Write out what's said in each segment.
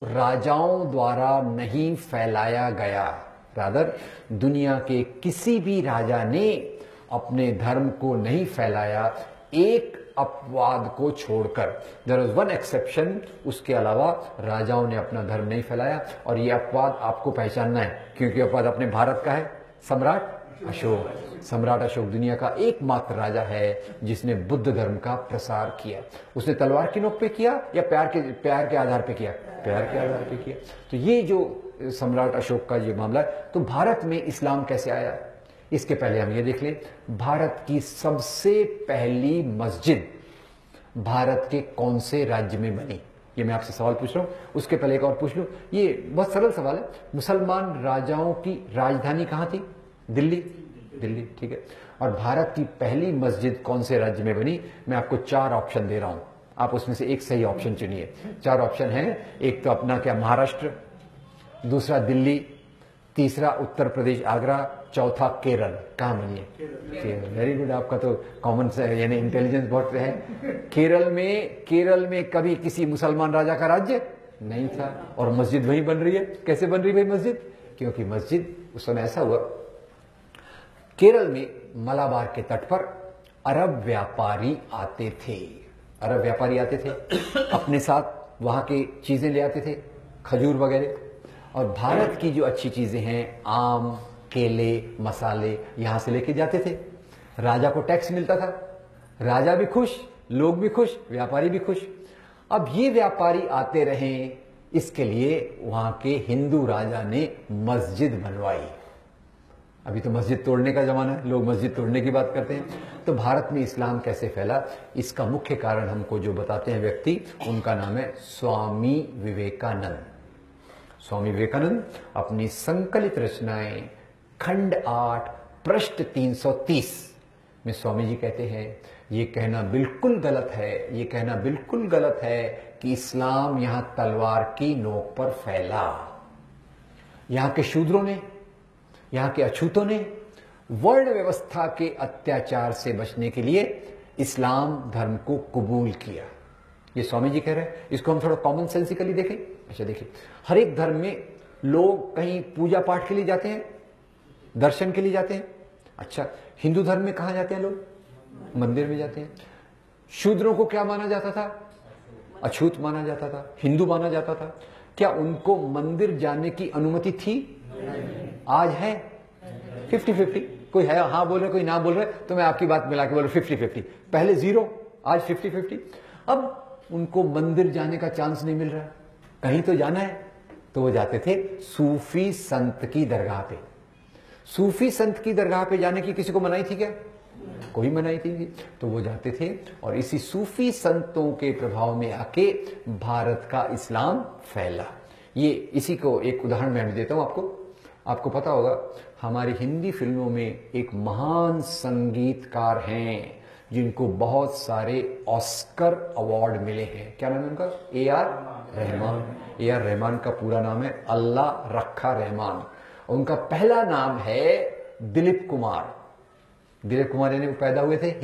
राजाओं द्वारा नहीं फैलाया गया। रादर दुनिया के किसी भी राजा ने अपने धर्म को नहीं फैलाया, एक अपवाद को छोड़कर। देयर इज वन एक्सेप्शन, उसके अलावा राजाओं ने अपना धर्म नहीं फैलाया। और ये अपवाद आपको पहचानना है, क्योंकि अपवाद अपने भारत का है, सम्राट अशोक। सम्राट अशोक दुनिया का एकमात्र राजा है जिसने बुद्ध धर्म का प्रसार किया। उसने तलवार की नोक पे किया या प्यार के आधार पे किया? प्यार के आधार पे किया। तो ये जो सम्राट अशोक का ये मामला है। तो भारत में इस्लाम कैसे आया, इसके पहले हम ये देख लें, भारत की सबसे पहली मस्जिद भारत के कौन से राज्य में बनी? ये मैं आपसे सवाल पूछ रहा हूं। उसके पहले एक और पूछ लूं, ये बहुत सरल सवाल है। मुसलमान राजाओं की राजधानी कहां थी? दिल्ली। दिल्ली, ठीक है। और भारत की पहली मस्जिद कौन से राज्य में बनी? मैं आपको 4 ऑप्शन दे रहा हूं, आप उसमें से एक सही ऑप्शन चुनिए। 4 ऑप्शन हैं, एक तो अपना क्या महाराष्ट्र, दूसरा दिल्ली, तीसरा उत्तर प्रदेश आगरा, चौथा केरल। कहां बनी है? केरल। वेरी गुड, आपका तो कॉमन यानी इंटेलिजेंस बहुत है। केरल में कभी किसी मुसलमान राजा का राज्य नहीं था और मस्जिद वहीं बन रही है। कैसे बन रही भाई मस्जिद? क्योंकि मस्जिद उस समय ऐसा हुआ, केरल में मलाबार के तट पर अरब व्यापारी आते थे। अरब व्यापारी आते थे, अपने साथ वहां की चीजें ले आते थे, खजूर वगैरह, और भारत की जो अच्छी चीजें हैं, आम, केले, मसाले, यहां से लेके जाते थे। राजा को टैक्स मिलता था, राजा भी खुश, लोग भी खुश, व्यापारी भी खुश। अब ये व्यापारी आते रहे, इसके लिए वहां के हिंदू राजा ने मस्जिद बनवाई। अभी तो मस्जिद तोड़ने का जमाना है, लोग मस्जिद तोड़ने की बात करते हैं। तो भारत में इस्लाम कैसे फैला, इसका मुख्य कारण हमको जो बताते हैं व्यक्ति, उनका नाम है स्वामी विवेकानंद। स्वामी विवेकानंद अपनी संकलित रचनाएं खंड 8 पृष्ठ 330 में स्वामी जी कहते हैं, ये कहना बिल्कुल गलत है, ये कहना बिल्कुल गलत है कि इस्लाम यहां तलवार की नोक पर फैला। यहां के शूद्रों ने, यहां के अछूतों ने वर्ण व्यवस्था के अत्याचार से बचने के लिए इस्लाम धर्म को कबूल किया। ये स्वामी जी कह रहे हैं। इसको हम थोड़ा कॉमन सेंसिकली देखें। अच्छा देखिए, हर एक धर्म में लोग कहीं पूजा पाठ के लिए जाते हैं, दर्शन के लिए जाते हैं। अच्छा, हिंदू धर्म में कहां जाते हैं लोग? मंदिर में जाते हैं। शूद्रों को क्या माना जाता था? अछूत माना जाता था, हिंदू माना जाता था। क्या उनको मंदिर जाने की अनुमति थी? आज है 50-50। कोई है हाँ बोल रहे, कोई ना बोल रहे, तो मैं आपकी बात मिला के बोल रहा 50-50। पहले 0, आज 50-50। अब उनको मंदिर जाने का चांस नहीं मिल रहा, कहीं तो जाना है, तो वो जाते थे सूफी संत की दरगाह पे। सूफी संत की दरगाह पे जाने की किसी को मनाही थी क्या? कोई मनाही थी। तो वो जाते थे और इसी सूफी संतों के प्रभाव में आके भारत का इस्लाम फैला। ये इसी को एक उदाहरण मैं देता हूं आपको पता होगा, हमारी हिंदी फिल्मों में एक महान संगीतकार हैं जिनको बहुत सारे ऑस्कर अवार्ड मिले हैं। क्या नाम है उनका? ए.आर. रहमान। ए.आर. रहमान का पूरा नाम है अल्लाह रखा रहमान। उनका पहला नाम है दिलीप कुमार। दिलीप कुमार यानी वो पैदा हुए थे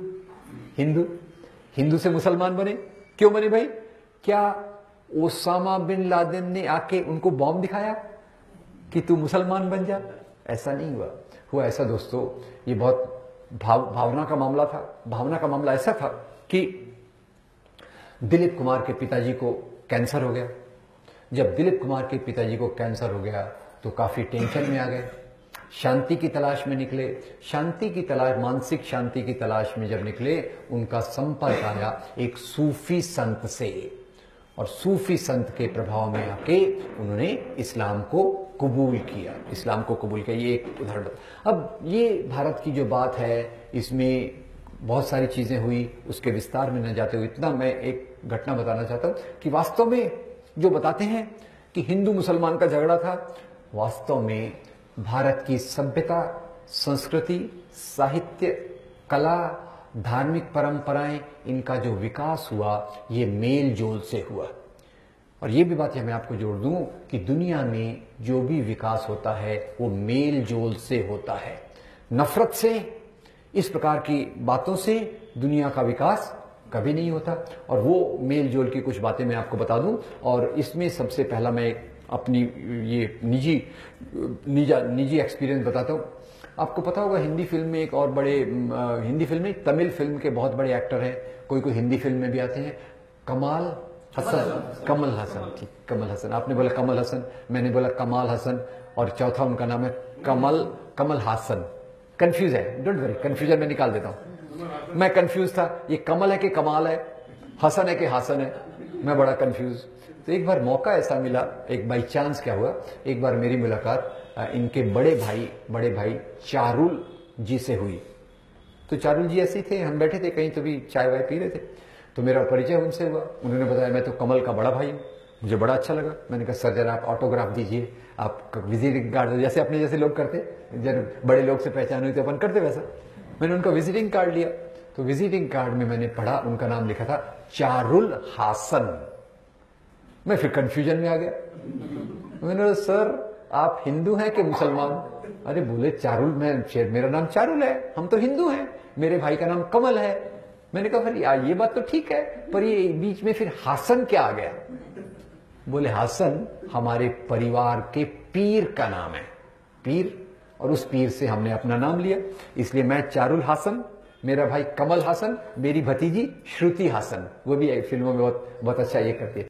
हिंदू से मुसलमान बने। क्यों बने भाई? क्या ओसामा बिन लादेन ने आके उनको बॉम्ब दिखाया कि तू मुसलमान बन जा? ऐसा नहीं हुआ ऐसा दोस्तों, ये बहुत भावना का मामला था। भावना का मामला ऐसा था कि दिलीप कुमार के पिताजी को कैंसर हो गया। जब दिलीप कुमार के पिताजी को कैंसर हो गया तो काफी टेंशन में आ गए, शांति की तलाश में निकले। मानसिक शांति की तलाश में जब निकले, उनका संपर्क आया एक सूफी संत से, और सूफी संत के प्रभाव में आके उन्होंने इस्लाम को कबूल किया। ये एक उदाहरण। अब ये भारत की जो बात है, इसमें बहुत सारी चीजें हुई, उसके विस्तार में न जाते हुए इतना मैं एक घटना बताना चाहता हूं कि वास्तव में जो बताते हैं कि हिंदू मुसलमान का झगड़ा था, वास्तव में भारत की सभ्यता, संस्कृति, साहित्य, कला, धार्मिक परंपराएं, इनका जो विकास हुआ, ये मेल जोल से हुआ। और ये भी बात मैं आपको जोड़ दूं कि दुनिया में जो भी विकास होता है वो मेल जोल से होता है। नफरत से, इस प्रकार की बातों से दुनिया का विकास कभी नहीं होता। और वो मेल जोल की कुछ बातें मैं आपको बता दूं, और इसमें सबसे पहला मैं अपनी ये निजी एक्सपीरियंस बताता हूं। आपको पता होगा हिंदी फिल्म में एक और बड़े हिंदी फिल्म में तमिल फिल्म के बहुत बड़े एक्टर हैं, कोई हिंदी फिल्म में भी आते हैं, कमल हसन। ठीक, कमल हसन। आपने बोला कमल हसन, मैंने बोला कमाल हसन, और चौथा उनका नाम है कमल हासन। कंफ्यूज है, डोंट वरी, कंफ्यूजन में निकाल देता हूं। मैं कंफ्यूज था, ये कमल है कि कमाल है, हसन है कि हासन है, मैं बड़ा कंफ्यूज। तो एक बार मौका ऐसा मिला, एक बाई चांस क्या हुआ, एक बार मेरी मुलाकात इनके बड़े भाई चारुल जी से हुई। तो चारुल जी ऐसे ही थे, हम बैठे थे कहीं तो भी चाय वाय पी रहे थे, तो मेरा परिचय उनसे हुआ। उन्होंने बताया मैं तो कमल का बड़ा भाई हूँ। मुझे बड़ा अच्छा लगा। मैंने कहा सर जरा आप ऑटोग्राफ दीजिए, आप विजिटिंग कार्ड, जैसे अपने जैसे लोग करते, जब बड़े लोग से पहचान हुई तो अपन करते वैसा। मैंने उनका विजिटिंग कार्ड लिया, तो विजिटिंग कार्ड में मैंने पढ़ा, उनका नाम लिखा था चारुल हासन। मैं फिर कंफ्यूजन में आ गया। मैंने कहा सर आप हिंदू हैं कि मुसलमान? अरे बोले चारुल, मेरा नाम चारुल है, हम तो हिंदू हैं, मेरे भाई का नाम कमल है। मैंने कहा फिर ये बात तो ठीक है, पर ये बीच में फिर हासन क्या आ गया? बोले हासन हमारे परिवार के पीर का नाम है, पीर, और उस पीर से हमने अपना नाम लिया, इसलिए मैं चारुल हासन, मेरा भाई कमल हासन, मेरी भतीजी श्रुति हासन, वो भी फिल्मों में बहुत अच्छा ये करती है।